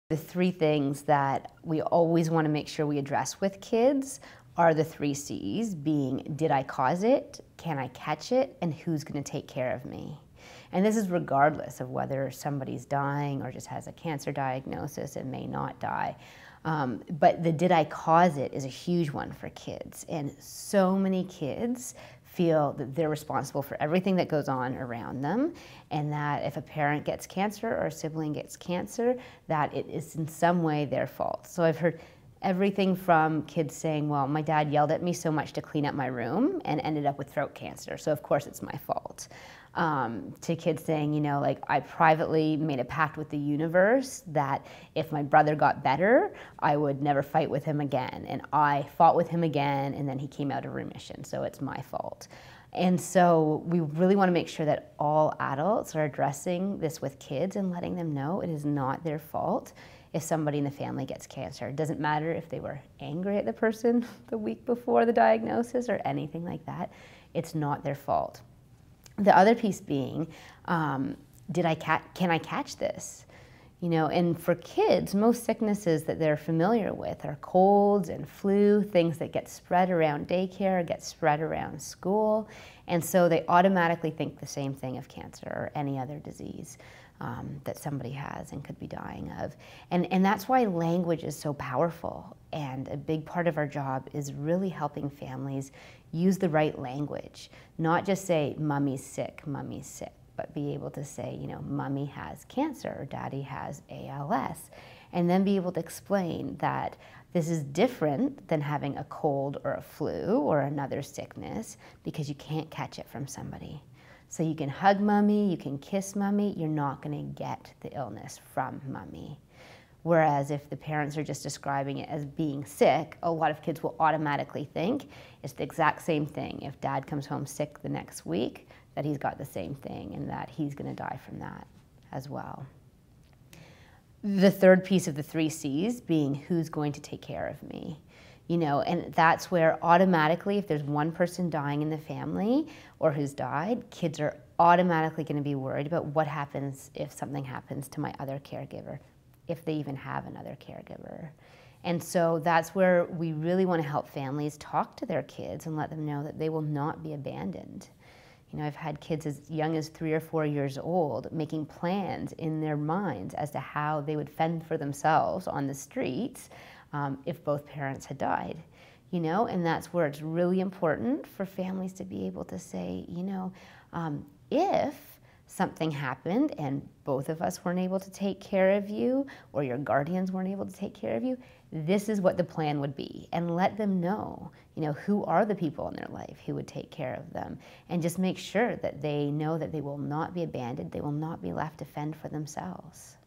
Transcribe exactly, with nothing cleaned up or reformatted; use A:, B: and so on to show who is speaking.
A: The three things that we always want to make sure we address with kids are the three C's, being did I cause it, can I catch it, and who's going to take care of me? And this is regardless of whether somebody's dying or just has a cancer diagnosis and may not die. Um, but the did I cause it is a huge one for kids. And so many kids feel that they're responsible for everything that goes on around them, and that if a parent gets cancer or a sibling gets cancer, that it is in some way their fault. So I've heard everything from kids saying, well, my dad yelled at me so much to clean up my room and ended up with throat cancer, so of course it's my fault. Um, to kids saying, you know, like, I privately made a pact with the universe that if my brother got better, I would never fight with him again. And I fought with him again, and then he came out of remission, so it's my fault. And so we really want to make sure that all adults are addressing this with kids and letting them know it is not their fault if somebody in the family gets cancer. It doesn't matter if they were angry at the person the week before the diagnosis or anything like that. It's not their fault. The other piece being, um, did I ca- can I catch this? You know, and for kids, most sicknesses that they're familiar with are colds and flu, things that get spread around daycare, get spread around school, and so they automatically think the same thing of cancer or any other disease um, that somebody has and could be dying of. And, and that's why language is so powerful, and a big part of our job is really helping families use the right language, not just say, mommy's sick, mommy's sick, but be able to say, you know, mommy has cancer or daddy has A L S, and then be able to explain that this is different than having a cold or a flu or another sickness because you can't catch it from somebody. So you can hug mommy, you can kiss mommy, you're not going to get the illness from mommy. Whereas if the parents are just describing it as being sick, a lot of kids will automatically think it's the exact same thing. If dad comes home sick the next week, that he's got the same thing and that he's going to die from that as well. The third piece of the three C's being who's going to take care of me. You know, and that's where automatically, if there's one person dying in the family or who's died, kids are automatically going to be worried about what happens if something happens to my other caregiver, if they even have another caregiver. And so that's where we really want to help families talk to their kids and let them know that they will not be abandoned. You know, I've had kids as young as three or four years old making plans in their minds as to how they would fend for themselves on the streets um, if both parents had died. You know, and that's where it's really important for families to be able to say, you know, um, if something happened and both of us weren't able to take care of you, or your guardians weren't able to take care of you, this is what the plan would be. And let them know, you know, who are the people in their life who would take care of them. And just make sure that they know that they will not be abandoned, they will not be left to fend for themselves.